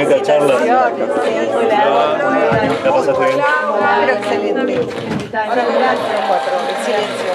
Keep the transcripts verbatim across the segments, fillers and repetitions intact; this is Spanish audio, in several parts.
esta charla. Hola. ¿La pasaste bien? Pero excelente. Ahora gracias, cuatro. Silencio.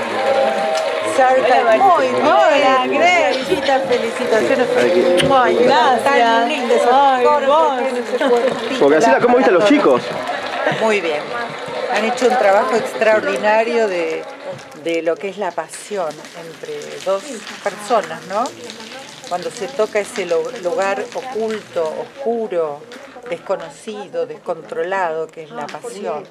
Cerca. Muy bien. Felicitaciones, felicitaciones. Muy gracias. Tan linda esa corta, tiene ese cuerpito. Porque así la cómo viste a los chicos. Muy bien. Han hecho un trabajo extraordinario de, de lo que es la pasión entre dos personas, ¿no? Cuando se toca ese lugar oculto, oscuro, desconocido, descontrolado, que es la pasión,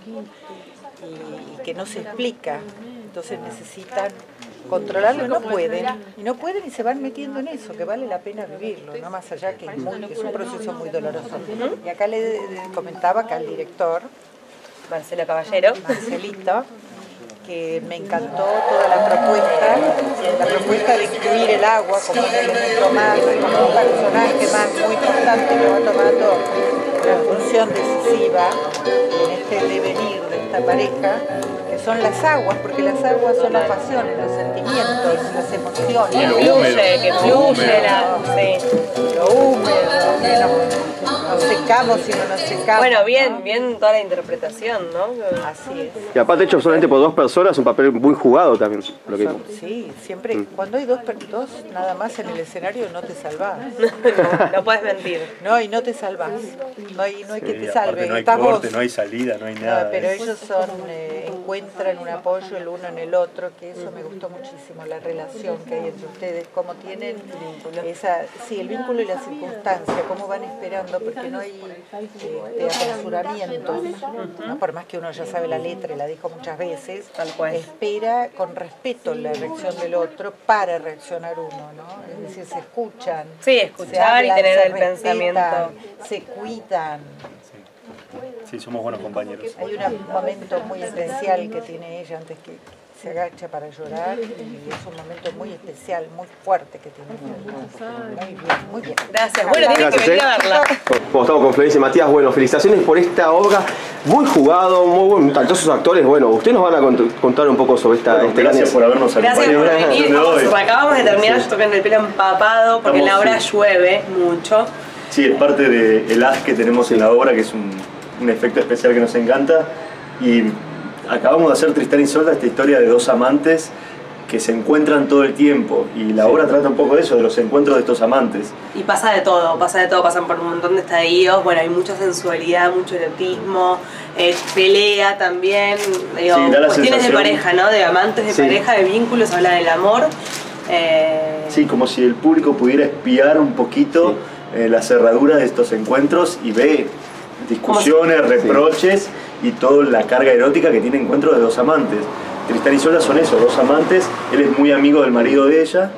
y, y que no se explica. Entonces necesitan controlarlo y no pueden, y no pueden y se van metiendo en eso, que vale la pena vivirlo, no más allá que es, muy, que es un proceso muy doloroso. Y acá le, le comentaba acá al director, Marcelo Caballero, Marcelito, que me encantó toda la propuesta, la propuesta de incluir el agua como un elemento más, como un personaje más muy importante que va tomando una función decisiva en este devenir de esta pareja, que son las aguas, porque las aguas son las pasiones, los sentimientos, las emociones. Que fluye, que fluye, la, sí. Lo húmedo, que nos, nos secamos y no nos secamos. Bueno, bien, bien toda la interpretación, ¿no? Así es. Y aparte hecho solamente por dos personas, un papel muy jugado también. Lo que... Son, sí, siempre, mm. cuando hay dos, dos nada más en el escenario no te salvás. no, no puedes mentir. No, y no te salvás. No hay, no hay Sí, que te salve. No hay Estás corte, vos. no hay salida, no hay nada. No, pero es... ellos son, eh, encuentran un apoyo el uno en el otro, que eso me gustó muchísimo, la relación que hay entre ustedes, cómo tienen esa, sí, el vínculo y la circunstancia, cómo van esperando, porque no hay eh, apresuramientos, ¿no? Por más que uno ya sabe la letra y la dijo muchas veces, tal cual. Espera con respeto la reacción del otro para reaccionar uno, ¿no? Es decir, se escuchan. Sí, escuchar hablan, y tener el respetan, pensamiento. Se cuidan. Sí, somos buenos compañeros. Hay un momento muy especial que tiene ella antes que se agacha para llorar y es un momento muy especial, muy fuerte que tiene ella. Muy bien, muy bien. Gracias. Bueno, tienen que venir a verla. Como estamos con Florencia y Matías, bueno, felicitaciones por esta obra. Muy jugado, muy buen, talentosos actores. Bueno, ustedes nos van a contar un poco sobre esta... Bueno, este gracias gran... por habernos acompañado. Gracias por venir. Hoy. Acabamos de terminar, yo toqué en el pelo empapado porque en la obra llueve mucho. Sí, es parte del haz que tenemos sí. en la obra, que es un, un efecto especial que nos encanta. Y acabamos de hacer Tristán y Isolda, esta historia de dos amantes que se encuentran todo el tiempo. Y la sí. obra trata un poco de eso, de los encuentros de estos amantes. Y pasa de todo, pasa de todo, pasan por un montón de estadios. Bueno, hay mucha sensualidad, mucho erotismo, eh, pelea también. Digo, sí, cuestiones sensación... de pareja, ¿no? De amantes, de sí. pareja, de vínculos, habla del amor. Eh... Sí, como si el público pudiera espiar un poquito sí. eh, la cerradura de estos encuentros y ve discusiones, si... reproches sí. y toda la carga erótica que tiene encuentros de dos amantes. Tristán y Isolda son eso, dos amantes, él es muy amigo del marido de ella.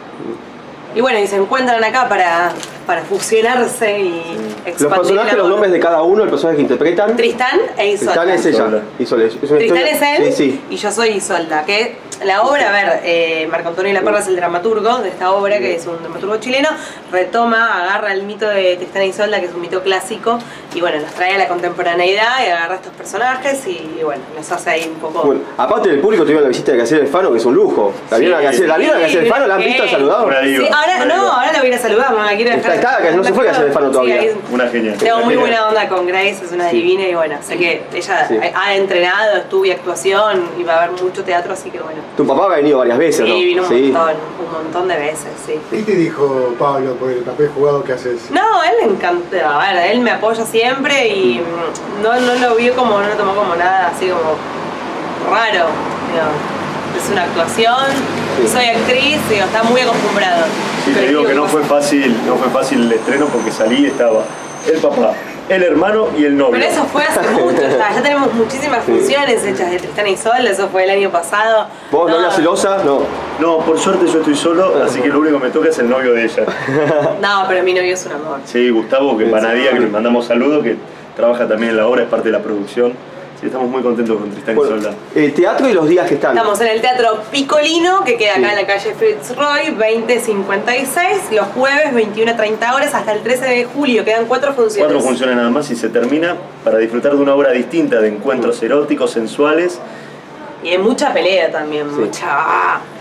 Y bueno, y se encuentran acá para, para fusionarse y sí. expandir. Los personajes, los nombres de cada uno, el personaje que interpretan. Tristán e Isolda. Tristán es ella. Isolda. Es Tristán es él sí, sí. y yo soy Isolda. Que la obra, a ver, eh, Marco Antonio La Parra es el dramaturgo de esta obra, que es un dramaturgo chileno, retoma, agarra el mito de Tristán e Isolda, que es un mito clásico, y bueno, nos trae a la contemporaneidad y agarra estos personajes y, y bueno, nos hace ahí un poco... Bueno, aparte del público tuvieron la visita de Graciela Alfano, que es un lujo. ¿La vieron sí, a Graciela sí, Alfano? ¿La han visto? ¿Han saludado? Sí, ahora no, ahora la voy a ir a saludar, no la quiero dejar. Está, está, que no se fue Graciela Alfano todavía. Sí, una genial. Tengo muy buena onda con Grace, es una sí. divina y bueno, sé que ella sí. ha entrenado, estudia actuación y va a haber mucho teatro, así que bueno. Tu papá ha venido varias veces, sí, ¿no? Sí, vino un sí. montón, un montón de veces, sí. ¿Qué te dijo Pablo por el papel jugado que haces? No, él le encantó, a ver, él me apoya siempre y no, no lo vio como, no lo tomó como nada así como raro, digo. Es una actuación, sí. soy actriz, digo, está muy acostumbrado. Sí, te digo que no fue fácil, no fue fácil el estreno porque salí y estaba el papá, el hermano y el novio. Pero eso fue hace mucho, ya, ya tenemos muchísimas funciones sí. hechas de Tristán e Isolda, eso fue el año pasado. ¿Vos no, no eras celosa? No. No, por suerte yo estoy solo, así que lo único que me toca es el novio de ella. No, pero mi novio es un amor. Sí, Gustavo, que Panadía, que le mandamos saludos, que trabaja también en la obra, es parte de la producción. Sí, estamos muy contentos con Tristán bueno, y Isolda. El teatro y los días que están. Estamos en el Teatro Piccolino, que queda acá sí. en la calle Fitzroy, veinte cincuenta y seis, los jueves, veintiuna a treinta horas, hasta el trece de julio. Quedan cuatro funciones. Cuatro funciones nada más y se termina para disfrutar de una obra distinta, de encuentros eróticos, sensuales. Y hay mucha pelea también, sí. mucha...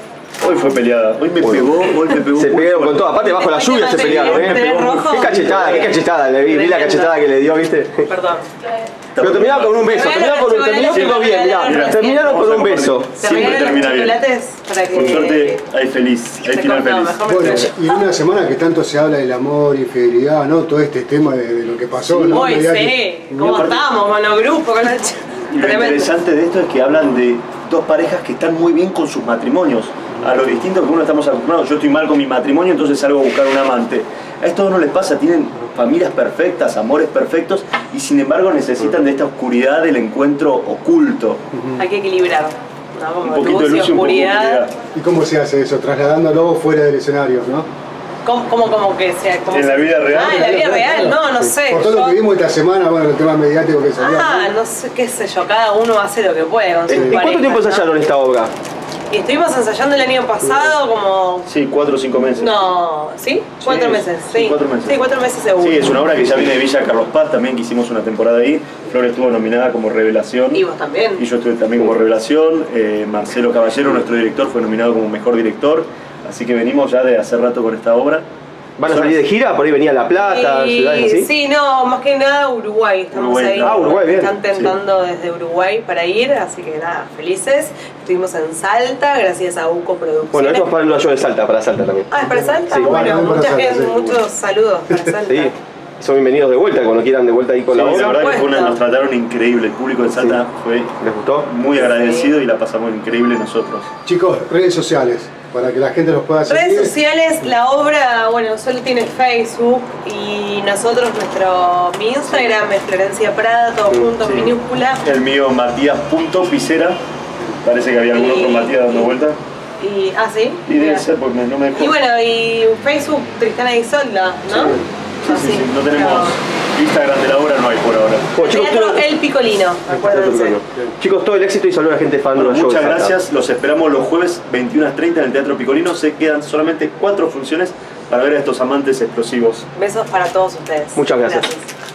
Hoy fue peleada, hoy me Bueno. pegó, hoy me pegó. Se muy pegaron con fuerte. todo, aparte bajo la lluvia se pelearon, ¿Tenés ¿eh? rojo? Qué cachetada, qué cachetada, le vi, vi la cachetada que le dio, ¿viste? Perdón. Pero terminaron con un beso, terminaron con un, terminaron con bien, mirá, terminaron con un beso. ¿Se Siempre regalan termina bien. chocolates para que... Por suerte hay feliz, hay Se final cortó, feliz. mejor me Bueno, callo. y en una semana que tanto se habla del amor, infidelidad, ¿no? Todo este tema de, de lo que pasó, ¿no? Uy, Mediático. sí, ¿cómo aparte- estamos? Monogrupo, con la... Y lo Tremendo. interesante de esto es que hablan de dos parejas que están muy bien con sus matrimonios, a lo distinto que uno estamos acostumbrados. Yo estoy mal con mi matrimonio, entonces salgo a buscar un amante. A estos no les pasa, tienen familias perfectas, amores perfectos, y sin embargo necesitan de esta oscuridad del encuentro oculto. Hay que equilibrar, ¿no? Un Como poquito de luz y luz y un poco de oscuridad. oscuridad. ¿Y cómo se hace eso? Trasladándolo fuera del escenario, ¿no? ¿Cómo, cómo, cómo que sea? Cómo En se- la vida real. Ah, en la vida real, no, no sé. Por todo yo- lo que vimos esta semana, bueno, el tema mediático que salió. Ah, ¿no? no sé, qué sé yo, cada uno hace lo que puede con sus ¿En cuánto parejas, tiempo ¿no? ensayaron esta obra? Y estuvimos ensayando el año pasado como... Sí, cuatro o cinco meses. No, ¿sí? Cuatro Sí, meses, sí, sí. cuatro meses. Sí, cuatro meses seguro. Sí, es una obra que ya viene de Villa Carlos Paz, también que hicimos una temporada ahí. Flor estuvo nominada como Revelación. Y vos también. Y yo estuve también como Revelación. Eh, Marcelo Caballero, nuestro director, fue nominado como Mejor Director. Así que venimos ya de hace rato con esta obra. ¿Van a salir de gira? Por ahí venía La Plata, Y- ciudades así. Sí, no, más que nada Uruguay. Estamos Uruguay. ahí. Ah, Uruguay, bien. Están tentando desde Uruguay para ir, así que nada, felices. Estuvimos en Salta, gracias a UCO Producciones. Bueno, esto es para el show de Salta, para Salta también. Ah, ¿es para Salta? Sí, bueno, bueno, para mucha Salta, gente, sí. muchos saludos para Salta. Sí, son bienvenidos de vuelta, cuando quieran de vuelta ahí con Sí, la la obra. verdad que fue una- supuesto. nos trataron increíble. El público de Salta Sí. fue ¿Les gustó? muy agradecido y la pasamos increíble nosotros. Chicos, redes sociales, para que la gente los pueda seguir. Redes sociales, la obra, bueno, solo tiene Facebook y nosotros, nuestro, mi Instagram es Florencia Prada, todo junto, Sí. en minúscula. El mío, Matías.Picera. Parece que había algún otro Y- Matías dando vuelta. Y, ah, sí. Y debe ser porque no me dejó. Y bueno, y Facebook Tristana Isolda, ¿no? Sí, sí, sí, no tenemos Instagram de la obra, no hay por ahora. Bueno, chicos, Teatro todo- El Picolino, acuérdense. Chicos, todo el éxito y saludos a la gente fan Bueno, del show de muchas Salta. gracias, los esperamos los jueves veintiuna treinta en el Teatro Picolino. Se quedan solamente cuatro funciones para ver a estos amantes explosivos. Besos para todos ustedes. Muchas gracias.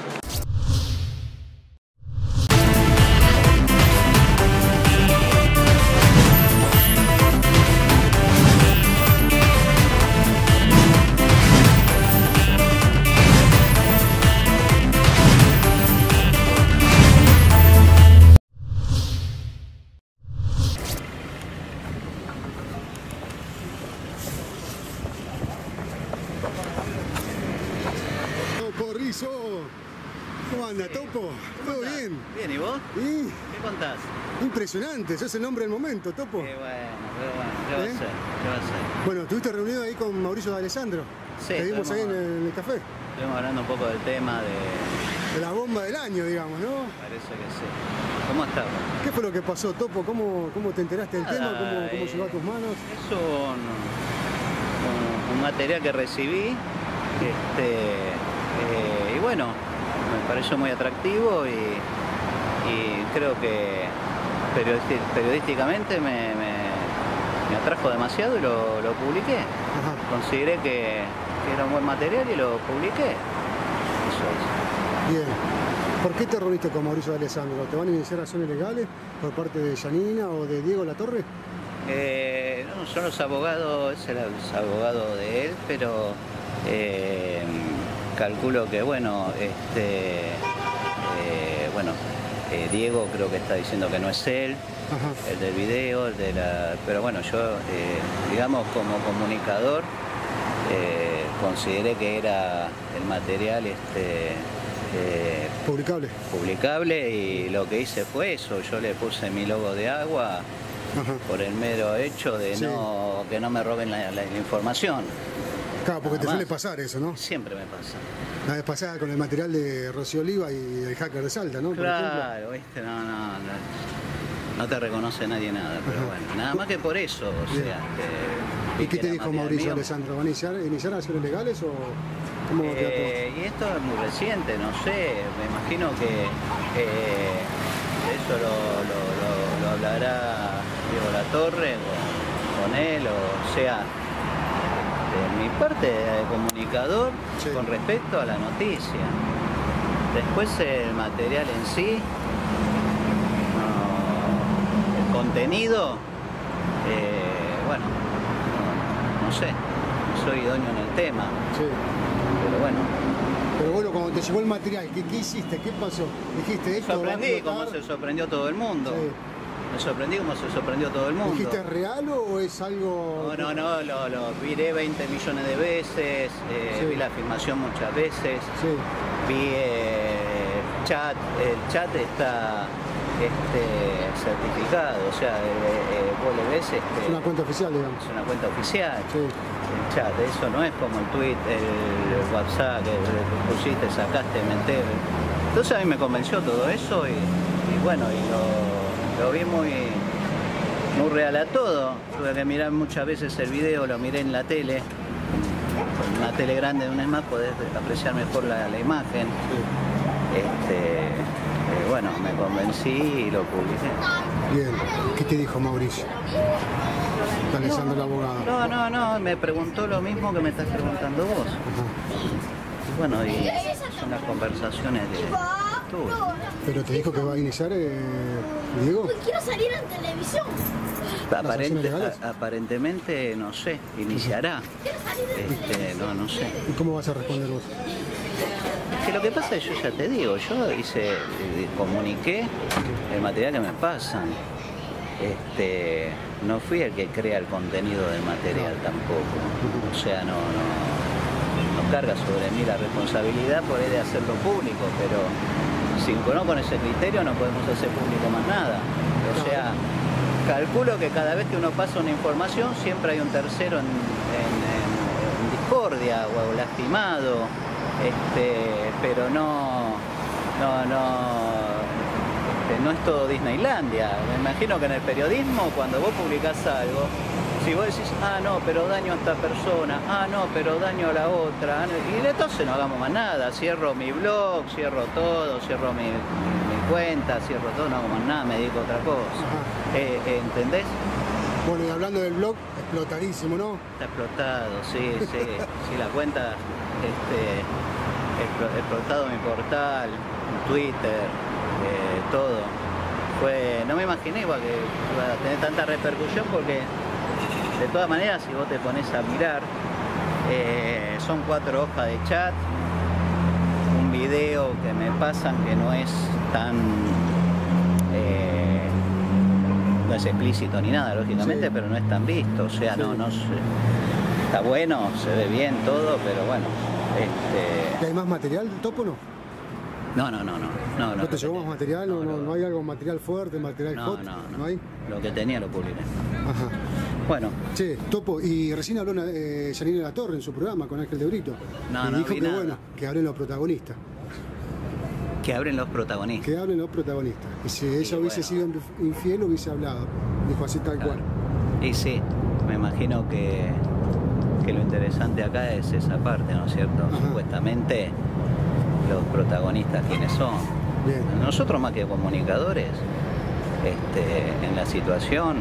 Topo Rizzo, ¿cómo anda, Topo? ¿Todo bien? Bien, ¿y vos? ¿Y? ¿Qué contás? Impresionante, sos el nombre del momento, Topo. Qué bueno, qué bueno, ¿qué va ¿Eh? a ser? ¿Qué va a ser? Bueno, estuviste reunido ahí con Mauricio de Alessandro. Sí, Te vimos ahí en estuvimos- el, en el café. Estuvimos hablando un poco del tema de... De la bomba del año, digamos, ¿no? Parece que sí. ¿Cómo estás? ¿Qué fue lo que pasó, Topo? ¿Cómo, cómo te enteraste del tema? Nada, ¿Cómo, cómo eh, llegó a tus manos? Es un, un, un material que recibí este, eh, y bueno, me pareció muy atractivo y, y creo que periodisti- periodísticamente me, me- me atrajo demasiado y lo, lo publiqué. Ajá. Consideré que, que era un buen material y lo publiqué. Eso es. Bien. ¿Por qué te reuniste con Mauricio de Alessandro? ¿Te van a iniciar acciones legales por parte de Yanina o de Diego Latorre? Eh, no, son los abogados, es el abogado de él, pero eh, calculo que bueno, este, eh, bueno, eh, Diego creo que está diciendo que no es él, Ajá. el del video, el de la, pero bueno, yo eh, digamos como comunicador eh, consideré que era el material este, eh, Publicable. publicable y lo que hice fue eso, yo le puse mi logo de agua Ajá. por el mero hecho de Sí. no que no me roben la, la- la información. Claro, porque te Nada suele más. pasar eso, ¿no? Siempre me pasa. La vez pasada con el material de Rocío Oliva y el hacker de Salta, ¿no? Por ejemplo. Claro, viste, no, no, no, no te reconoce nadie nada, pero bueno, nada más que por eso, o Bien. sea, que ¿Y vi qué que te era dijo material Mauricio mío. Alessandro? ¿Van a iniciar, iniciar acciones legales o cómo queda todo? Eh, y esto es muy reciente, no sé, me imagino que eh, de eso lo, lo, lo- lo hablará Diego Latorre con, con él, o sea, de mi parte de comunicador Sí. con respecto a la noticia. Después el material en sí, no, el contenido, eh, bueno, no sé, no soy idóneo en el tema. Sí. Pero bueno. Pero bueno, cuando te llegó el material, ¿qué, qué hiciste? ¿Qué pasó? ¿Dijiste esto? Sorprendí como se sorprendió todo el mundo. Sí. Me sorprendí como se sorprendió todo el mundo. ¿Dijiste real o es algo...? No, no, no, lo, lo miré veinte millones de veces, eh, Sí. vi la filmación muchas veces, Sí. vi eh, el chat, el chat está este, certificado, o sea, eh, eh, vos le ves, este, Es una cuenta oficial, digamos. es una cuenta oficial. Sí. El chat, eso no es como el tweet, el WhatsApp, que pusiste, sacaste, menté. Entonces a mí me convenció todo eso y, y bueno, y lo, lo vi muy, muy real a todo. Tuve que mirar muchas veces el video, lo miré en la tele. Con una tele grande de un ESMAD podés apreciar mejor la, la imagen. Este, eh, bueno, me convencí y lo publiqué. Bien. ¿Qué te dijo Mauricio? Está Alessandro el abogado. No, no, no, me preguntó lo mismo que me estás preguntando vos. Ajá. Bueno, y son las conversaciones de tú. ¿Pero te dijo que va a iniciar, eh, Diego? Quiero salir en televisión. Aparente- legales? a- aparentemente, no sé, iniciará. Este, no, no sé. ¿Y cómo vas a responder vos? Que lo que pasa es, yo ya te digo, yo hice, eh, comuniqué el material que me pasan. Este, no fui el que crea el contenido del material tampoco. O sea, no, no, no carga sobre mí la responsabilidad por ahí de hacerlo público, pero si no con ese criterio no podemos hacer público más nada. O sea, calculo que cada vez que uno pasa una información siempre hay un tercero en, en, en- en discordia o lastimado, este, pero no, no, no, este, no es todo Disneylandia. Me imagino que en el periodismo, cuando vos publicás algo, si vos decís, ah no, pero daño a esta persona, ah no, pero daño a la otra, y entonces no hagamos más nada, cierro mi blog, cierro todo, cierro mi, mi, mi cuenta, cierro todo, no hago más nada, me dedico a otra cosa. Eh, eh, ¿Entendés? Bueno, y hablando del blog, explotadísimo, ¿no? Está explotado, sí, sí, sí, la cuenta, este, explo- explotado mi portal, Twitter, eh, todo. Fue, no me imaginé igual que iba a tener tanta repercusión porque de todas maneras si vos te pones a mirar, eh, son cuatro hojas de chat, un video que me pasan que no es tan... eh, no es explícito ni nada, lógicamente, Sí. pero no es tan visto, o sea, Sí. no, no sé, está bueno, se ve bien todo, pero bueno, este, ¿Y hay más material, Topo, no? no, no, no, no, no, ¿No te llegó más tenía. material? ¿No, no, lo- no hay algo material fuerte, material no, hot? no, no, ¿No hay? lo que tenía lo publiqué. Ajá. Bueno, Che, Topo, y recién habló eh, Janine La Torre en su programa con Ángel de Brito. No, y no dijo vi que nada. bueno, que hablen los protagonistas. que abren los protagonistas. Que hablen los protagonistas. Y si ella hubiese sido bueno. infiel, hubiese hablado. Dijo así tal Claro. cual. Y sí, me imagino que, que lo interesante acá es esa parte, ¿no es cierto? Ajá. Supuestamente los protagonistas quiénes son. Bien. Nosotros más que comunicadores, este, en la situación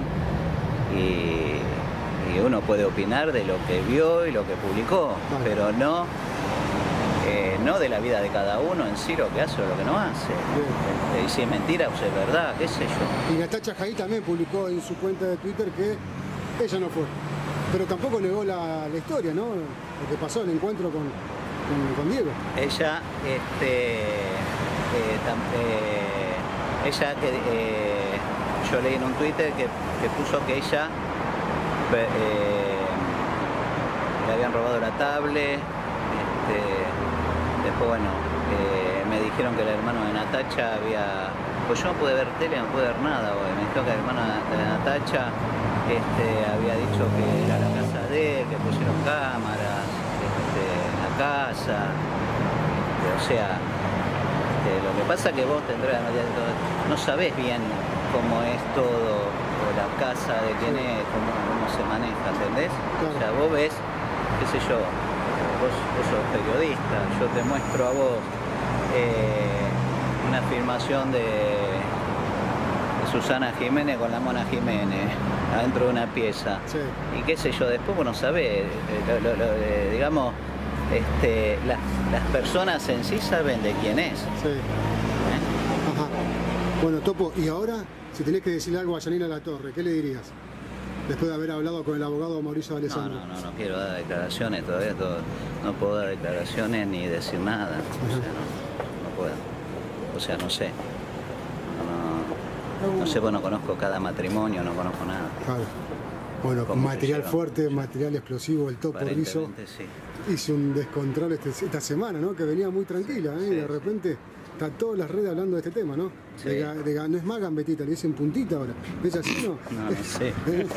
y, y uno puede opinar de lo que vio y lo que publicó, Vale. pero no, eh, no de la vida de cada uno en sí lo que hace o lo que no hace. Este, y si es mentira o si es verdad, qué sé yo. Y Natacha Jaí también publicó en su cuenta de Twitter que ella no fue. Pero tampoco negó la, la historia, ¿no? Lo que pasó, el encuentro con, con, con Diego. Ella, este, eh, tam- eh, ella que eh, yo leí en un Twitter que, que puso que ella eh, le habían robado la tablet, este, después bueno, eh, me dijeron que el hermano de Natacha había, pues yo no pude ver tele, no pude ver nada, porque me dijeron que el hermano de Natacha este, había dicho que era la casa de él, que pusieron cámaras este, en la casa, este, o sea, este, lo que pasa es que vos tendrás, no sabés bien cómo es todo, o la casa de quién es, cómo, cómo se maneja, ¿entendés? Claro. O sea, vos ves, qué sé yo, vos, vos sos periodista, yo te muestro a vos eh, una filmación de Susana Jiménez con la Mona Jiménez adentro de una pieza. Sí. Y qué sé yo, después vos no sabés, eh, lo- lo- lo- eh, digamos, este, las, las personas en sí saben de quién es. Sí. ¿eh? Ajá. Bueno, Topo, y ahora, si tenés que decirle algo a Janina La Torre, ¿qué le dirías? después de haber hablado con el abogado Mauricio No, Alessandro. no, no, no quiero dar declaraciones todavía, todo- no puedo dar declaraciones ni decir nada, o sea, no, no puedo, o sea, no sé, no, no, no sé, pues no conozco cada matrimonio, no conozco nada. Claro. Bueno, con ¿Cómo material se lleva? fuerte, material explosivo, el Topo Rizzo Aparentemente sí. hizo un descontrol este- esta semana, ¿no? Que venía muy tranquila, ¿eh? Sí, y de sí. repente está todas las redes hablando de este tema, ¿no? Sí. De ga- de ga- no es más gambetita, le dicen puntita ahora. ¿Es así, no? No, no sé.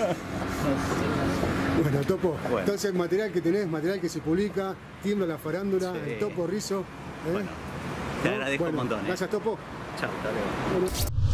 Bueno, Topo, Bueno. entonces material que tenés, material que se publica, tiembla la farándula, Sí. el Topo Rizzo. ¿eh? Bueno, te ¿No? agradezco Bueno, un montón. ¿eh? Gracias, Topo. Chao, hasta luego.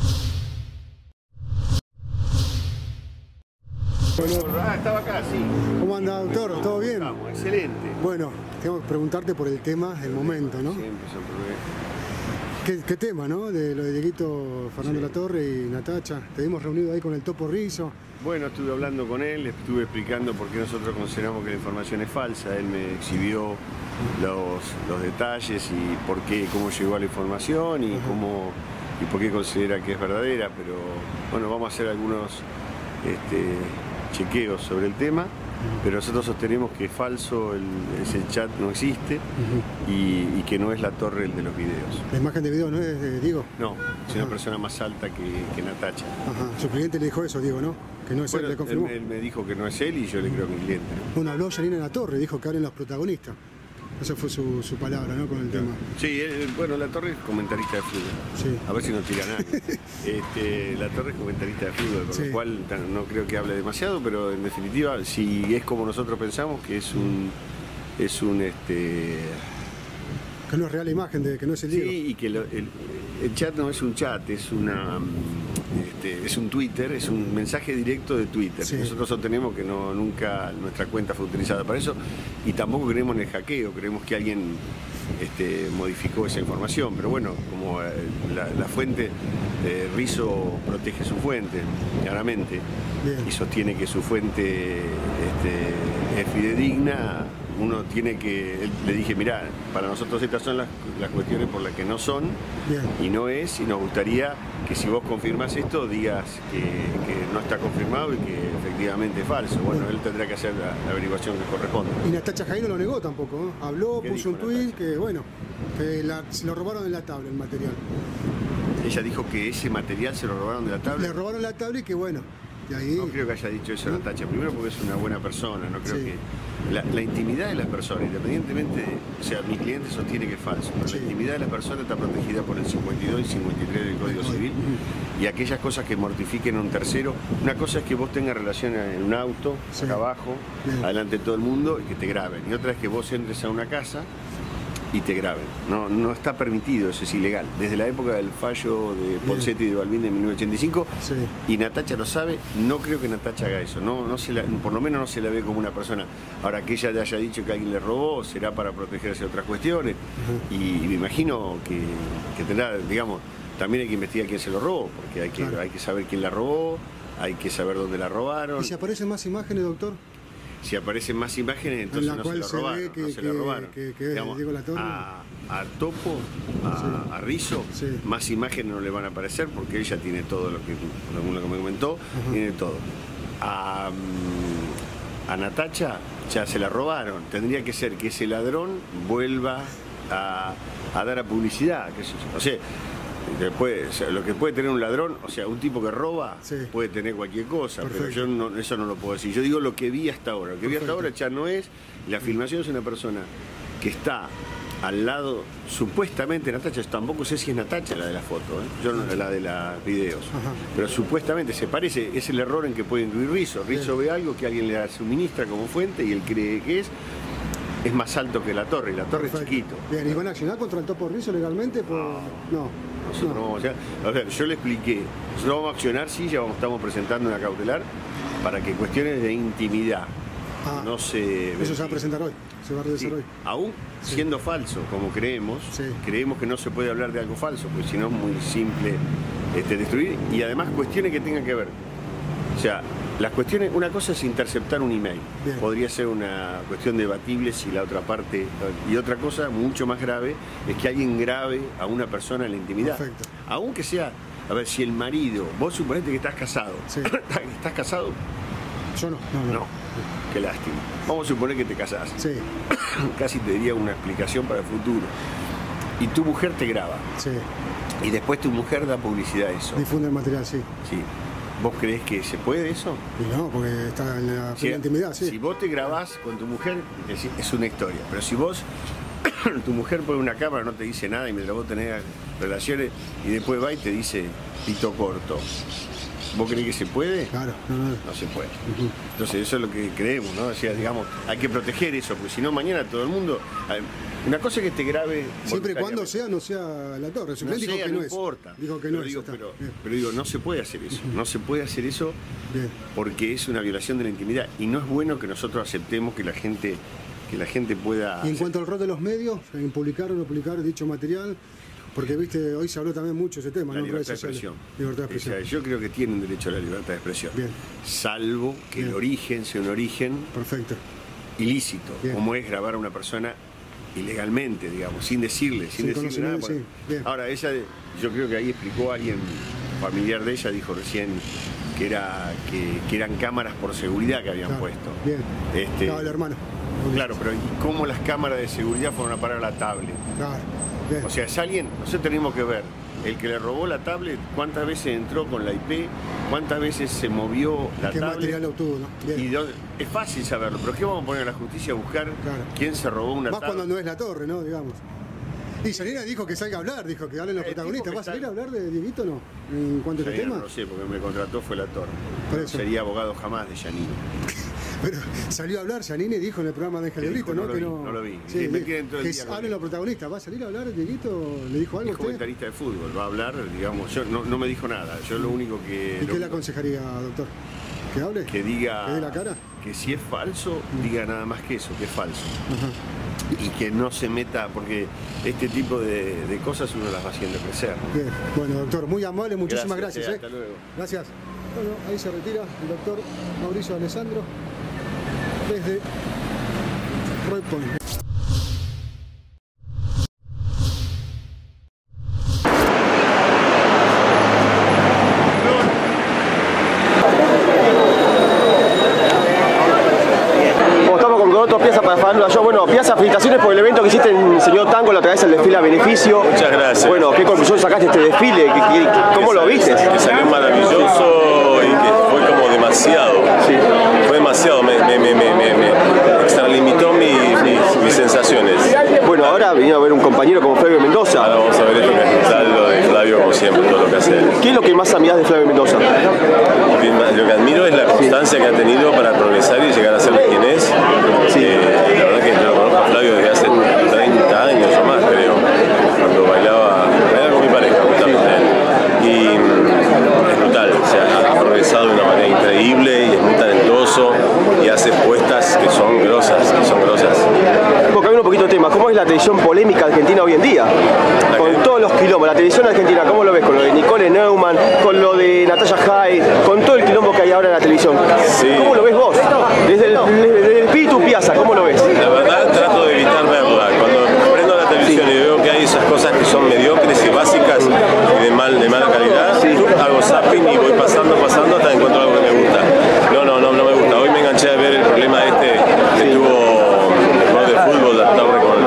Bueno, Ah, estaba acá, sí. ¿cómo anda, doctor? ¿Todo bien? Estamos, excelente. Bueno, tengo que preguntarte por el tema del momento, ¿no? Siempre son problemas. ¿Qué, qué tema, no? De lo de Dieguito Fernando Sí. Latorre y Natacha. Te hemos reunido ahí con el Topo Rizzo. Bueno, estuve hablando con él, le estuve explicando por qué nosotros consideramos que la información es falsa. Él me exhibió los, los detalles y por qué, cómo llegó a la información y cómo y por qué considera que es verdadera. Pero bueno, vamos a hacer algunos este, chequeos sobre el tema. Pero nosotros sostenemos que es falso, el, ese chat no existe y, y que no es la torre el de los videos. La imagen de video no es de Diego. No, es una Ajá. persona más alta que, que Natacha. Ajá. Su cliente le dijo eso, Diego, ¿no? Que no es Bueno, él, le él, confirmó. él me dijo que no es él y yo le creo a mi cliente. ¿no? Bueno, habló Yanina Latorre, dijo que hablen los protagonistas. Esa fue su, su palabra, ¿no? Con el tema. Sí, él- bueno, La Torre es comentarista de fútbol. Sí. A ver si no tira nadie. Este, La Torre es comentarista de fútbol, con Sí. lo cual tan- no creo que hable demasiado, pero en definitiva, si es como nosotros pensamos, que es un es un este Que no es real la imagen, de que no es el Diego. sí, y que lo- el, el chat no es un chat, es una este, es un Twitter, es un mensaje directo de Twitter. Sí. Nosotros sostenemos que no nunca nuestra cuenta fue utilizada para eso y tampoco creemos en el hackeo, creemos que alguien este, modificó esa información, pero bueno, como eh, la, la fuente, eh, Rizzo protege su fuente, claramente, Bien. y sostiene que su fuente este, es fidedigna. Uno tiene que, le dije, mirá, para nosotros estas son las, las cuestiones por las que no son Bien. y no es, y nos gustaría que si vos confirmás esto digas que, que no está confirmado y que efectivamente es falso. Bueno, Bien. él tendrá que hacer la, la averiguación que corresponde. Y Natacha Jair no lo negó tampoco, ¿no? Habló, ¿Qué puso un dijo tuit Natacha? que, bueno, que la- se lo robaron en la tabla el material. Ella dijo que ese material se lo robaron de la tabla. Le robaron la tabla y que, bueno, y ahí... No creo que haya dicho eso Natacha. Primero porque es una buena persona, no creo Sí. que... La, la intimidad de las personas, independientemente de... O sea, mi cliente sostiene que es falso, pero Sí. la intimidad de las personas está protegida por el cincuenta y dos y cincuenta y tres del Código Civil y aquellas cosas que mortifiquen a un tercero. Una cosa es que vos tengas relación en un auto, Sí. acá abajo, Bien. adelante de todo el mundo y que te graben. Y otra es que vos entres a una casa y te graben. No, no está permitido, eso es ilegal. Desde la época del fallo de Ponseti y de Balbín de mil novecientos ochenta y cinco, Sí. y Natacha lo sabe, no creo que Natacha haga eso. No, no se la- por lo menos no se la ve como una persona. Ahora, que ella le haya dicho que alguien le robó, será para protegerse de otras cuestiones. Y, y me imagino que, que tendrá, digamos, también hay que investigar quién se lo robó, porque hay que, Claro. hay que saber quién la robó, hay que saber dónde la robaron. ¿Y si aparecen más imágenes, doctor? Si aparecen más imágenes, entonces la no cual se la se robaron. ve que- no se la que- robaron. que- que es Digamos, Diego Latorre. a, a Topo, a, a Rizzo, Sí. más imágenes no le van a aparecer porque ella tiene todo lo que, lo que me comentó, tiene todo. A, mm, a Natacha ya se la robaron. Tendría que ser que ese ladrón vuelva a, a dar a publicidad. qué sé yo. O sea, después, o sea, lo que puede tener un ladrón, o sea, un tipo que roba, Sí. puede tener cualquier cosa, Perfecto. pero yo no, eso no lo puedo decir. Yo digo lo que vi hasta ahora. Lo que vi hasta Perfecto. ahora ya no es. La filmación es una persona que está al lado, supuestamente, Natacha, tampoco sé si es Natacha la de la foto, ¿eh? Yo no la de los videos, Ajá. pero supuestamente se parece, es el error en que puede incluir Rizzo. Rizzo ve algo que alguien le suministra como fuente y él cree que es, es más alto que la torre, y la torre Perfecto. es chiquito. Bien, ¿y van a accionar contra el Topo Rizzo legalmente? Por... No. Nosotros no vamos a hacer- o sea, yo le expliqué, nosotros vamos a accionar, sí, ya vamos- estamos presentando una cautelar para que cuestiones de intimidad Ah, no se... Eso se va a presentar hoy, se va a realizar Sí, hoy. aún siendo falso, como creemos, Sí. creemos que no se puede hablar de algo falso, porque si no es muy simple este, destruir, y además cuestiones que tengan que ver. O sea, las cuestiones, una cosa es interceptar un email, Bien. podría ser una cuestión debatible si la otra parte, y otra cosa mucho más grave es que alguien grabe a una persona en la intimidad. Perfecto. Aunque sea, a ver, si el marido, vos suponete que estás casado, Sí. estás casado Yo no, no, no. No, qué lástima. Vamos a suponer que te casás. Sí, Casi te diría una explicación para el futuro. Y tu mujer te graba. sí. Y después tu mujer da publicidad a eso. Difunde el material, sí. Sí. ¿Vos creés que se puede eso? Y no, porque está en la Si, plena intimidad, sí. si vos te grabás con tu mujer, es, es una historia. Pero si vos, tu mujer pone una cámara, no te dice nada y mientras vos tenés relaciones y después va y te dice pito corto. ¿Vos creés que se puede? Claro, no, no. No se puede. Entonces eso es lo que creemos, ¿no? O sea, digamos, hay que proteger eso, porque si no mañana todo el mundo... Una cosa es que te grabe... Siempre y cuando sea, no sea la torre. Su No, cliente dijo sea, que no no es. importa. Dijo que pero no es. digo, está. pero, Bien, pero digo, no se puede hacer eso. No se puede hacer eso bien. porque es una violación de la intimidad. Y no es bueno que nosotros aceptemos que la gente, que la gente pueda... Y en cuanto al rol de los medios, en publicar o no publicar dicho material, porque viste, hoy se habló también mucho ese tema, La ¿no? libertad de Redes sociales. expresión. Libertad de O sea, expresión. yo creo que tienen derecho a la libertad de expresión. Bien. Salvo que Bien. el origen sea un origen Perfecto. ilícito, Bien. como es grabar a una persona ilegalmente, digamos, sin decirle, sin, Sin decirle nada. conocimiento, sí. Bien. Ahora, ella, yo creo que ahí explicó a alguien familiar de ella, dijo recién que, era, que, que eran cámaras por seguridad que habían Claro. puesto. Bien. Este, Claro, el hermano. Claro, pero ¿y cómo las cámaras de seguridad fueron a parar a la tablet? Claro. Bien. O sea, es alguien, nosotros tenemos que ver, el que le robó la tablet, cuántas veces entró con la I P, cuántas veces se movió la ¿Qué tablet. material obtuvo, no? Bien. Y dónde- es fácil saberlo, pero ¿qué vamos a poner a la justicia a buscar Claro. quién se robó una Más tablet? cuando no es la torre, ¿no? Digamos. Y Yanina dijo que salga a hablar, dijo que hablen los El protagonistas. tipo que ¿Va a salir está- a hablar de Dieguito o no? En cuanto a Sí, este no tema. lo sé, porque me contrató fue la torre. Por No eso. sería abogado jamás de Yanino. Pero salió a hablar, Yanine dijo en el programa de Ángel ¿Qué de dijo? Brito, No ¿no? lo Que vi, no, no lo vi. Sí, Sí, me di- quieren todo el que día con hablen él. los protagonistas. ¿Va a salir a hablar, Dieguito? ¿Le dijo algo Es a usted? comentarista de fútbol, va a hablar, digamos, yo no, no me dijo nada. Yo lo único que... ¿Y lo qué le aconsejaría, doctor? ¿Que hable? que diga ¿Que dé la cara? que si es falso, diga nada más que eso, que es falso. Ajá. Y que no se meta, porque este tipo de, de cosas uno las va haciendo crecer. Bien. Bueno, doctor, muy amable, muchísimas Gracias, gracias. eh, ¿eh? hasta luego. Gracias. Bueno, ahí se retira el doctor Mauricio Alessandro desde Red Point. Como estamos con Donato Piazza para Farándula Show. Bueno, Piazza, felicitaciones por el evento que hiciste en Señor Tango, la otra vez el desfile a beneficio. Muchas gracias. Bueno, ¿qué conclusión sacaste de este desfile? ¿Qué- qué- ¿Cómo lo viste? Que salió maravilloso y que fue como demasiado. Fue demasiado, me, me, me, me, me, me extralimitó mi- mis, mis sensaciones. Bueno, ahora vino a ver un compañero como Flavio Mendoza. Ahora vamos a ver esto que es brutal, lo de Flavio, como siempre, todo lo que hace él. ¿Qué es lo que más admirás de Flavio Mendoza? Lo que, lo que admiro es la constancia que ha tenido para progresar y llegar a ser quien es. Eh, la verdad que yo lo conozco a Flavio desde hace treinta años o más, creo, cuando bailaba, bailaba con mi pareja, justamente. Y mm, es brutal, o sea, ha progresado de una manera increíble y es muy talentoso y hace puestas que son grosas, que son grosas. Porque cambiar un poquito de tema. ¿Cómo es la televisión polémica argentina hoy en día? Con todos los quilombos. La televisión argentina, ¿cómo lo ves? Con lo de Nicole Neumann, con lo de Natalia Hyde, con todo el quilombo que hay ahora en la televisión. Sí. ¿Cómo lo ves vos? Desde el, desde el espíritu Piazza, ¿cómo lo ves? La verdad trato de evitar verla. Cuando prendo la televisión y veo que hay esas cosas que son mediocres y básicas y de, mal, de mala calidad, hago zapping y voy pasando, pasando hasta encontrar algo que me gusta. No, no, no, no me gusta. Hoy me enganché a ver el problema este que tuvo el jugador de fútbol, la torre con,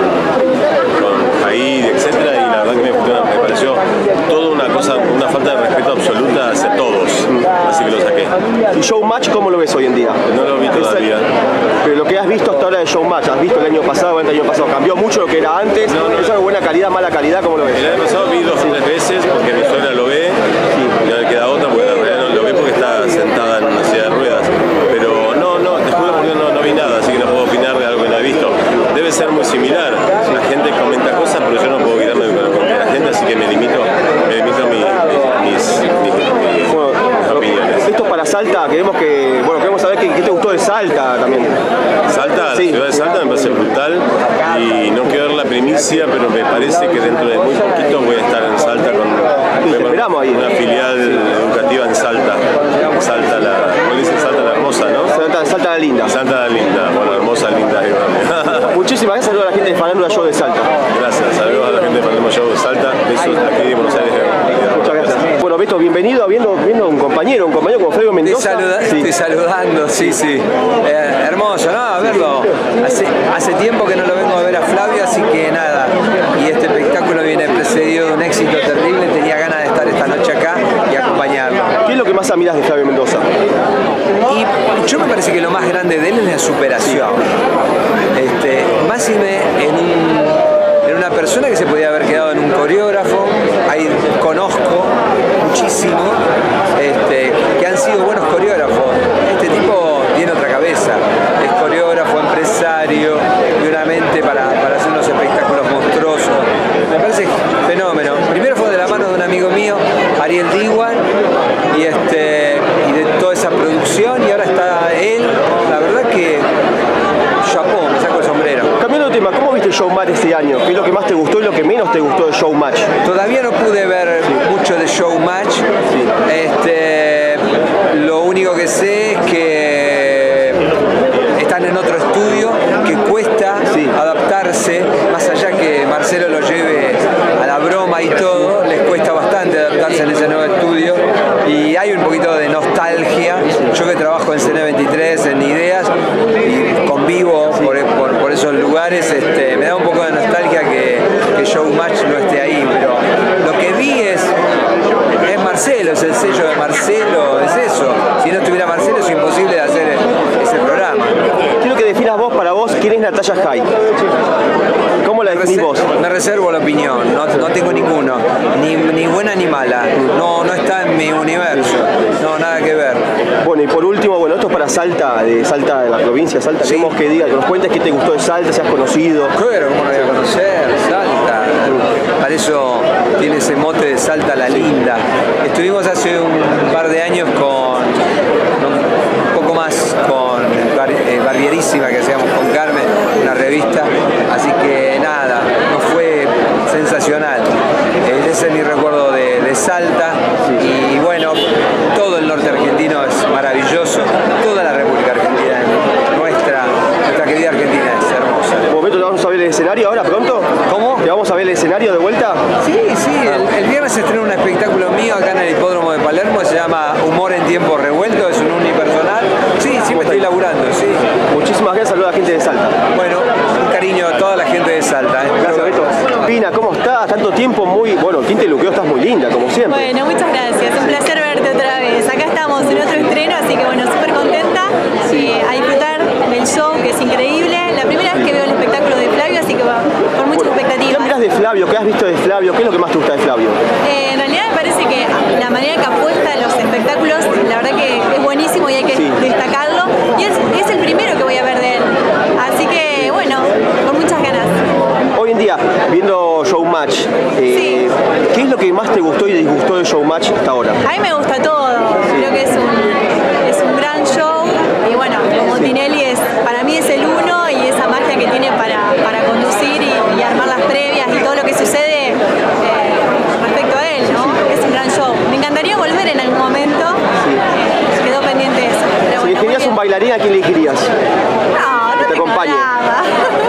con, con Jaid, etcétera, y la verdad que me, me pareció toda una cosa, una falta de respeto absoluta hacia todos. Así que lo saqué. ¿Y Showmatch cómo lo ves hoy en día? No lo vi todavía. Pero lo que has visto hasta ahora de Showmatch, ¿has visto el año pasado, el año pasado? ¿Cambió mucho lo que era antes? No, no. ¿Es algo de buena calidad, mala calidad? ¿Cómo lo ves? El año pasado vi dos o tres veces porque mi suegra lo ve y no le queda otra porque la realidad no lo ve porque está sentada en una silla de ruedas. Pero no, no, te juro porque no, no vi nada, así que no puedo opinar de algo que no he visto. Debe ser muy similar. La gente comenta cosas, pero yo no puedo quitarme de lo que comenta la gente, así que me limito, me limito a mi, mis, mis, mis, Bueno, mis opiniones. esto para Salta, queremos que, bueno, queremos saber qué, qué te gustó de Salta también. Salta, Sí. la ciudad de Salta me parece brutal y no quiero dar la primicia, pero me parece que dentro de muy poquito voy a estar en Salta con Sí, te esperamos ahí. una filial educativa en Salta. Salta la, ¿cómo le dicen? Salta la hermosa, ¿no? Salta, Salta la linda. Salta la linda, bueno, hermosa, linda, digo también. Muchísimas gracias, saludos a la gente de Farándula Show de Salta. Gracias, saludos a la gente de Palermo Show de Salta, besos de aquí de Buenos Aires. Muchas gracias. Bueno, Beto, bienvenido viendo, viendo un compañero, un compañero como Flavio Mendoza. Estoy, saluda, sí. estoy saludando, sí, sí. Eh, hermoso, ¿no? A verlo. Hace, hace tiempo que no lo vengo a ver a Flavio, así que nada. Y este espectáculo viene precedido de un éxito terrible. Tenía ganas de estar esta noche acá y acompañarlo. ¿Qué es lo que más admiras de Flavio Mendoza? Y yo me parece que lo más grande de él es la superación. Este, máxime en un... una persona que se podía haber quedado en un coreógrafo. Ahí conozco muchísimo este, que han sido buenos coreógrafos. Este tipo tiene otra cabeza, es coreógrafo, empresario y una mente para, para hacer unos espectáculos monstruosos. Me parece fenómeno. Primero fue de la mano de un amigo mío, Ariel Diwan, y, este, y de toda esa producción, y ahora está él. La verdad que chapó, me saco el sombrero. Cambiando de tema, ¿cómo viste Showmatch este año? ¿Qué es lo que más te gustó y lo que menos te gustó de Showmatch? Todavía no pude ver sí. mucho de Showmatch. Sí. Este, lo único que sé es que están en otro estudio, que cuesta sí. adaptarse, más allá que Marcelo lo lleve a la broma y todo, les cuesta bastante adaptarse en ese nuevo estudio. Y hay un poquito de nostalgia. Yo que trabajo en C N veintitrés, en Ideas, y convivo por, por, por esos lugares, este, me da un poco de nostalgia que, que Showmatch no esté ahí, pero lo que vi es, es Marcelo, es el sello de Marcelo, es eso. Si no estuviera Marcelo es imposible de hacer ese programa. Quiero que definas vos, para vos, quién es Natasha High. ¿Cómo la definís vos? Me reservo la opinión, no, no tengo ninguno, ni, ni buena ni mala, no, no está en mi universo, no, nada que ver. Bueno, y por último, bueno, esto es para Salta, de Salta, de la provincia de Salta. Sí. Queremos que digas, que nos cuentes qué te gustó de Salta, si has conocido. Claro, ¿cómo no voy a conocer? Salta, para eso tiene ese mote de Salta la linda. Estuvimos hace un par de años con, un poco más, con Bar, eh, Barbierísima, que hacíamos con Carmen, una revista, así que nada, nos fue sensacional. Eh, ese es mi recuerdo de, de Salta, y bueno, todo el norte argentino es maravilloso, toda la República Argentina, nuestra, nuestra querida Argentina es hermosa. ¿En un momento te vamos a ver el escenario ahora pronto? ¿Cómo? ¿Te vamos a ver el escenario de vuelta? Sí, sí, el, el viernes se estrena un espectáculo mío acá en el Hipódromo de Palermo, se llama Humor en Tiempo Revuelto, es un unipersonal. Sí, siempre estoy laburando, sí. Muchísimas gracias, saludos a la gente de Salta. Bueno, un cariño a toda la gente de Salta. ¿eh? Gracias, Beto. Pina, ¿cómo estás? Tanto tiempo, muy, bueno, ¿quién te luqueó? Estás muy linda, como siempre. Bueno, muchas gracias, un placer verte otra vez. Acá estamos en otro estreno, así que bueno, súper contenta sí. eh, a disfrutar del show, que es increíble. La primera vez que veo el espectáculo de Flavio, así que va con mucha bueno, expectativa. ¿Qué miras de Flavio? ¿Qué has visto de Flavio? ¿Qué es lo que más te gusta de Flavio? Eh, en realidad me parece que la manera que apuesta en los espectáculos, la verdad que es buenísimo y hay que sí. destacarlo. Y es, es el primero que voy a ver de él. Así que bueno, con muchas ganas. Hoy en día, viendo Showmatch, eh, sí. ¿qué es lo que más te gustó y disgustó de Showmatch hasta ahora? A mí me gusta todo. Sí. Creo que es un, es un gran show. Y bueno, como Tinelli es, para mí es el uno, y esa magia que tiene para, para conducir y, y armar las previas y todo lo que sucede eh, respecto a él, ¿no? Es un gran show. Me encantaría volver en algún momento. Sí. Eh, quedó pendiente eso. Pero si bueno, elegirías un bailarín, ¿a quién elegirías? No, no que te tengo acompañe. drama.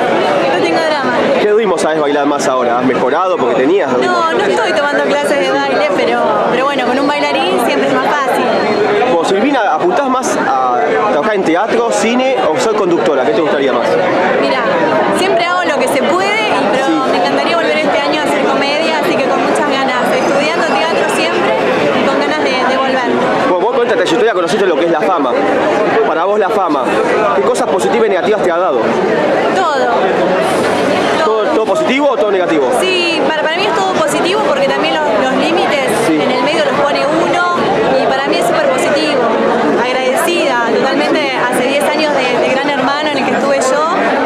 No tengo drama. ¿Qué ritmo sabes bailar más ahora? ¿Has mejorado porque tenías? No, no estoy tomando clases de baile, pero, pero bueno, con un bailarín siempre es más fácil. Bueno, Silvina, ¿apuntás más a trabajar en teatro, cine o ser conductora? ¿Qué te gustaría más? Mira, siempre hago lo que se puede, y, pero sí. me encantaría volver este año a hacer comedia, así que con muchas ganas, estudiando teatro siempre y con ganas de, de volver. Bueno, vos con esta trayectoria conociste lo que es la fama. Para vos la fama, ¿qué cosas positivas y negativas te ha dado? Todo. ¿Todo, todo positivo o todo negativo? Sí, para, para mí es todo positivo, porque también los, los límites sí. en el medio los pone uno, y para mí es súper positivo. Agradecida totalmente, hace diez años de, de Gran Hermano en el que estuve yo,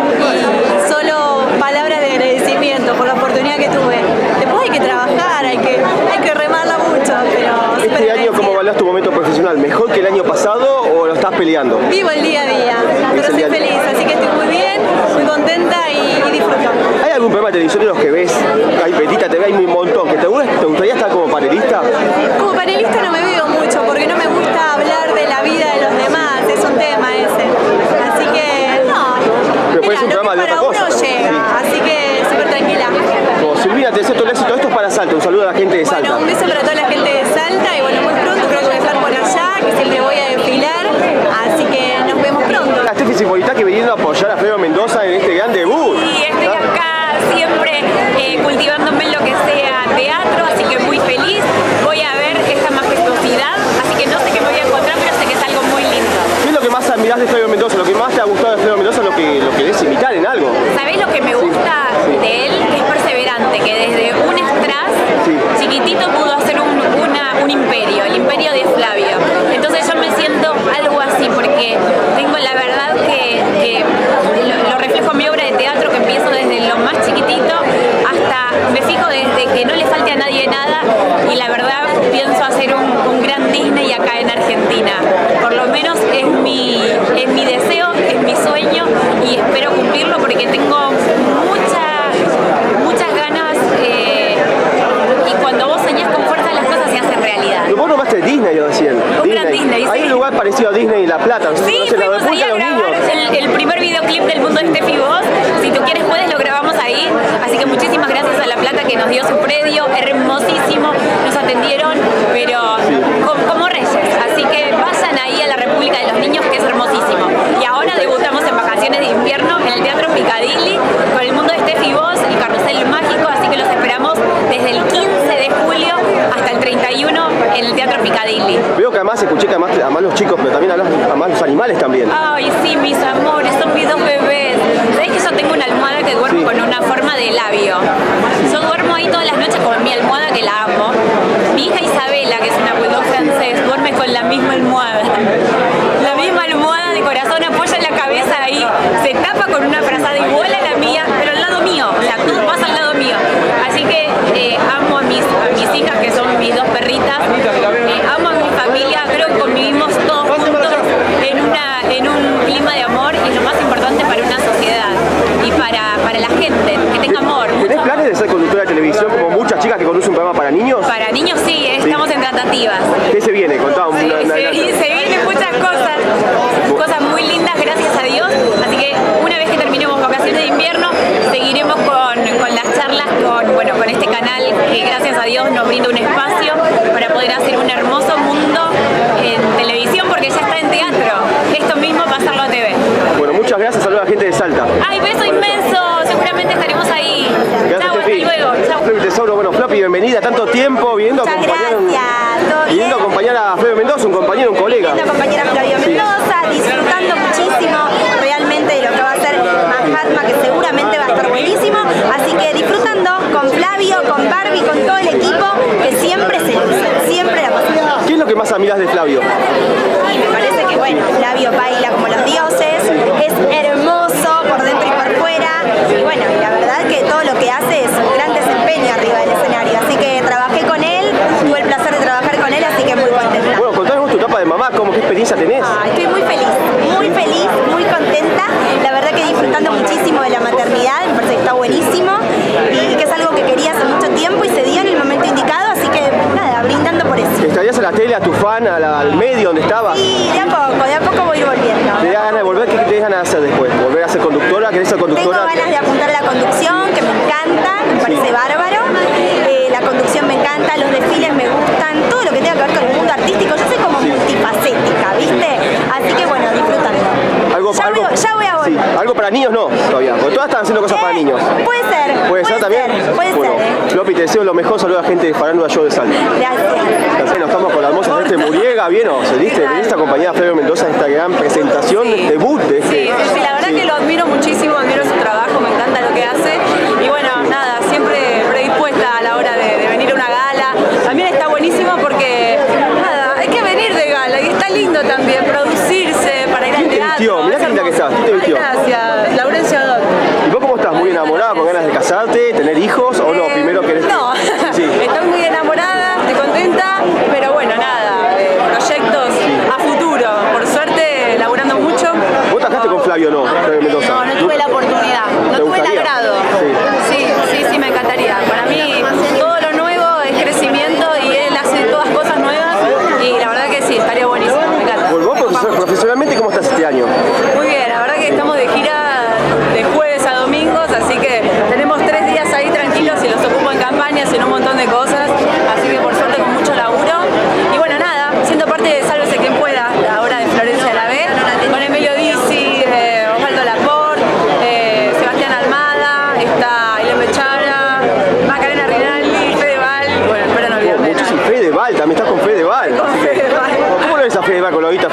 y solo palabras de agradecimiento por la oportunidad que tuve. Después hay que trabajar, hay que, hay que remarla mucho, pero ¿este año cómo evaluás tu momento profesional? ¿Mejor que el año pasado o lo estás peleando? Vivo el día a día, pero soy feliz, así que estoy muy bien, muy contenta y, y disfruto. ¿Hay algún programa de televisión de los que ves? Carpetita T V, hay un montón. ¿Que te, ¿Te gustaría estar como panelista? Como panelista no me veo mucho, porque no me gusta hablar de la vida de los demás, es un tema ese. Así que no. Pero puede ser un programa de otra cosa. Para uno llega, sí. así que súper tranquila. Como Silvina, te deseo todo el éxito. Esto es para Salta, un saludo a la gente de Salta. Bueno, un beso para toda la gente de Salta y bueno, más te ha gustado de Alfredo Mendoza, lo que, lo que querés imitar en algo? ¿Sabés lo que me gusta sí. de él? Que es perseverante, que desde un strass sí. chiquitito pudo hacer un, una, un imperio, el imperio de Flavio. Entonces yo me siento algo así, porque tengo la verdad que, que lo, lo reflejo en mi obra de teatro, que empiezo desde lo más chiquitito hasta, me fijo desde que no le falte a nadie nada, y la verdad pienso hacer un, un gran Disney acá en Argentina. Por lo menos es mi, es mi deseo, es mi sueño, y espero cumplirlo porque tengo mucha, muchas ganas, eh, y cuando vos soñás con fuerza las cosas se hacen realidad. Vos nombraste Disney, lo decían. Un Disney. gran Disney, Hay sí. un lugar parecido a Disney en La Plata. Sí, no sé, fuimos ahí a grabar el, el primer videoclip del mundo de Steffi Voz. Si tú quieres puedes, lo grabamos ahí. Así que muchísimas gracias a La Plata que nos dio su predio, hermosísimo, nos atendieron, pero como, como reyes. Así que vayan ahí a la República de los Niños, que es hermosísimo. Y ahora debutamos en vacaciones de invierno en el Teatro Picadilly con el mundo de Steffi Voz, el Carrusel Mágico, así que los esperamos desde el quince de julio hasta el treinta y uno en el Teatro Picadilly. Veo que además escuché que además, además los chicos, pero también además los animales también. Ay, sí, mis amores, son mis dos bebés. ¿Sabés que yo tengo una almohada que duermo sí. con una forma de labio? Yo duermo ahí todas las noches con mi almohada, que la amo. Mi hija Isabela, que es una bulldog francés, duerme con la misma almohada. La misma almohada de corazón, apoya la cabeza ahí, se tapa con una frazada igual a la mía, pero al lado mío, o sea, todo pasa al lado mío. Así que eh, amo a mis, a mis hijas, que son mis dos perritas, eh, amo a mi familia, creo que convivimos todos juntos en, una, en un clima de amor, y es lo más importante para una sociedad y para, para la gente, que tenga amor. ¿Tenés planes de ser conductora de televisión como muchas chicas que conducen un programa para niños? Para niños sí, eh, estamos sí. en tratativas. ¿Qué se viene? Contá un, sí, una, una, se, una, se vienen muchas cosas, cosas muy lindas, gracias a Dios. Así que una vez que terminemos vacaciones de invierno, seguiremos con, con las charlas, con, bueno, con este canal que gracias a Dios nos brinda un espacio para poder hacer un hermoso mundo en televisión, porque ya está en teatro. Esto mismo pasarlo a T V. Bueno, muchas gracias, saludos a la gente de Salta. ¡Ay, beso inmenso! Seguramente estaremos ahí. Gracias, chau, hasta luego. Chau. Flavio Tesoro, bueno, Flapi, bienvenida. Tanto tiempo viendo Muchas acompañar, gracias. viendo acompañar a Flavio Mendoza, un compañero, un colega. Viendo acompañar a Flavio sí. Mendoza, disfrutando muchísimo realmente de lo que va a ser Mahatma, que seguramente va a estar buenísimo. Así que disfrutando con Flavio, con Barbie, con todo el equipo, que siempre se luce, siempre la pasa. ¿Qué es lo que más admiras de Flavio? Y me parece que, bueno, Flavio baila como los dioses, es hermoso por dentro y por fuera, y bueno, la verdad que todo lo que hace es un gran desempeño arriba del escenario, así que trabajé con él, tuve el placer de trabajar con él, así que muy contenta. Bueno, contanos tu etapa de mamá, ¿cómo, qué experiencia tenés? Ah, estoy muy feliz, muy feliz, muy contenta, la verdad que disfrutando muchísimo de la maternidad, me parece que está buenísimo, y que es algo que quería hace mucho tiempo y se dio en el momento indicado, así que nada, brindando por eso. ¿Estarías a la tele, a tu fan, a la, al medio donde estabas? Sí, de a poco, de a poco voy a ir volviendo. ¿Te da ganas de volver? ¿Qué te ganas de hacer después? ¿Volver a ser conductora? ¿Querés ser conductora? Tengo ganas de apuntar a la conducción, que me encanta, me parece sí. bárbaro. Eh, la conducción me encanta, los desfiles me gustan, todo lo que tenga que ver con el mundo artístico. Yo soy como sí. multifacética, ¿viste? Así que bueno, disfrutando. ¿Algo, ya, algo, voy, ya voy a volver. Sí. ¿Algo para niños no? Todavía. Porque todas están haciendo cosas eh, para niños. Puede ser. ¿Puede, puede ser también? Ser, puede bueno, ser, ¿eh? Floppy, te deseo lo mejor. Saludos a la gente de Farándula Show de Salta. Gracias. Bueno, estamos con la hermosa Celeste Muriega, ¿bien? ¿O se diste? ¿Veniste acompañada a Flavio Mendoza en esta gran presentación, sí. debut de este? Sí, sí, sí, la verdad sí. que lo admiro muchísimo, admiro su trabajo, me encanta lo que hace. Y bueno, nada, siempre predispuesta a la hora de, de venir a una gala. También está buenísimo porque, nada, hay que venir de gala y está lindo también producirse para ir al teatro. Mirá qué linda que estás, ¿quién te vistió? Gracias, Laurencia Dot. ¿Y vos cómo estás? ¿Muy enamorada, con ganas de casarte, tener hijos o no? Eh, Primero querés... No, sí. estoy muy enamorada, estoy contenta, pero bueno, nada, eh, proyectos a futuro. Por suerte, laburando mucho. ¿Vos trabajaste con Flavio o no? Flavio Mendoza. No, no tuve la oportunidad.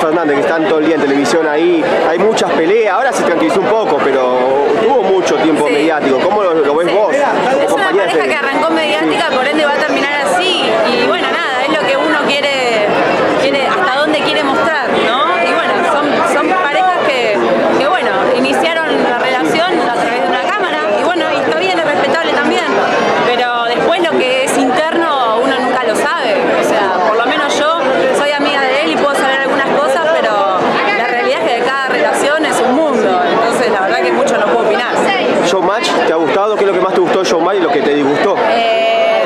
Fernández, que están todo el día en televisión ahí, hay muchas peleas, ahora se tranquilizó un poco, pero tuvo mucho tiempo sí. mediático. ¿Cómo lo, lo ves sí. vos? Es una pareja que arrancó mediática, por ende va a terminar así, y bueno, nada, es lo que uno quiere, quiere hasta dónde quiere mostrar, ¿no? Y bueno, son, son parejas que, que, bueno, iniciaron la relación a través de una cámara, y bueno, y está bien, es respetable también, pero después lo que es interno uno nunca lo sabe, o sea, por lo menos yo soy amiga de él y puedo saber algunas cosas, pero la realidad es que de cada relación es un mundo, entonces la verdad que mucho no puedo opinar. ¿Showmatch te ha gustado? ¿Qué es lo que más te gustó de Showmatch y lo que te disgustó? Eh,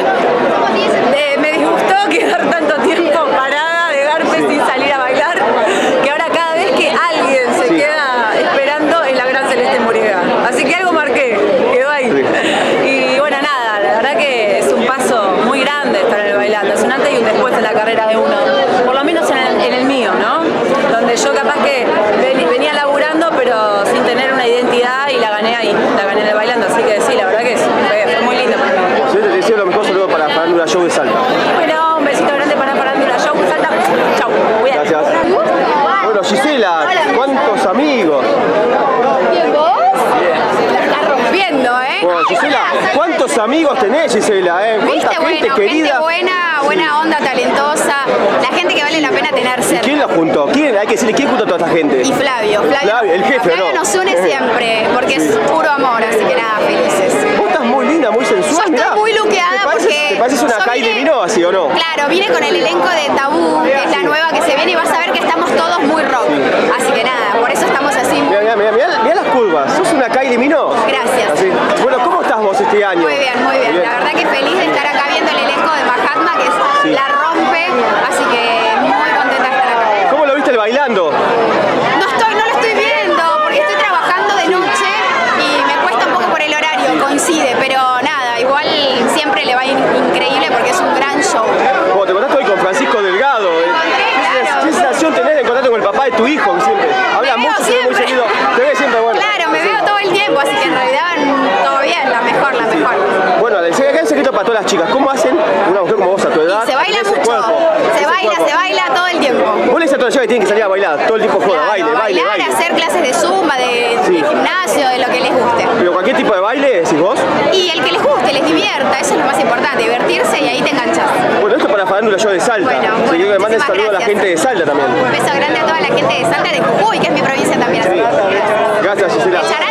de, me disgustó quedar tanto tiempo parada de garpe sin salir a bailar, que ahora cada vez que alguien se sí. queda esperando es la gran Celeste Muriega. Así que algo marqué, quedó ahí. Sí. Y bueno, nada, la verdad que es un paso muy grande estar en el bailando, es un antes y un después en la carrera de uno, por lo menos en el, en el mío, ¿no? Donde yo capaz que venía laburando pero sin tener una identidad y la gané ahí, la gané en el bailando, así que sí, la verdad que fue, fue muy lindo para mí. Sí, te deseo lo mejor, saludo para Farándula Show de Salta. Bueno, un besito grande para Farándula Show de Salta. Chau, cuídate. Gracias. Bueno, Gisela, ¿cuántos amigos? ¿Bien vos? Bien. La estás rompiendo, ¿eh? Bueno, Gisela, ¿cuántos amigos tenés, Gisela? ¿Eh? ¿Cuánta ¿Viste? gente Bueno, querida? Gente buena, buena onda, talentosa, la gente que vale la pena tener cerca. ¿Quién los juntó? ¿Quién? Hay que decirle, ¿quién juntó a toda esta gente? Y Flavio, Flavio, Flavio el jefe, Flavio ¿no? nos une siempre, porque sí. es puro amor, así que nada, felices. Vos estás muy linda, muy sensual, Yo estoy mirá. muy luqueada ¿Te pareces, porque... ¿Te pareces una Kylie Minogue, así o no? Claro, vine con el elenco de Tabú, que es la nueva que se viene, y vas a ver que estamos todos muy rock. Así que nada, por eso estamos así. Mira, mira, mira, mira, mira las curvas, sos una Kylie Minogue. Gracias. Así. Bueno, ¿cómo estás vos este año? Muy bien, muy bien. La verdad que feliz de estar acá viendo el elenco de Mahatma, que es, sí. la rompe, así que muy contenta de estar acá. ¿Cómo lo viste el bailando? No estoy, no lo estoy viendo, porque estoy trabajando de noche y me cuesta un poco por el horario, coincide, pero nada, igual siempre le va in increíble porque es un gran show. Como te contaste hoy con Francisco Delgado, ¿eh? Claro. ¿Qué sensación tenés de encontrarte con el papá de tu hijo? Que siempre habla mucho, se ve muy seguido. Te ve siempre bueno. Claro, me veo todo el tiempo, así que en realidad todo bien, la mejor, la mejor. Bueno, acá hay un secreto para todas las chicas. ¿Cómo hacen una mujer como vos a tu edad? Y se baila ese mucho, cuerpo, se ese baila, cuerpo? se baila todo el tiempo. Vos le dices a todas las chicas que tienen que salir a bailar, todo el tiempo joda, Claro, baile, baile, bailar, baile. hacer clases de zumba, de, Sí. de gimnasio, de lo que les guste. Pero cualquier tipo de baile, decís vos. Y el que les guste, les divierta, eso es lo más importante, divertirse y ahí te enganchas. Bueno, esto para Farándula Show de Salta. Bueno, Así bueno, que me mandes muchísimas saludos a la gracias. gente de Salta también. Un beso grande a toda la gente de Salta, de Jujuy, que es mi provincia también. Sí. Gracias, Gisela.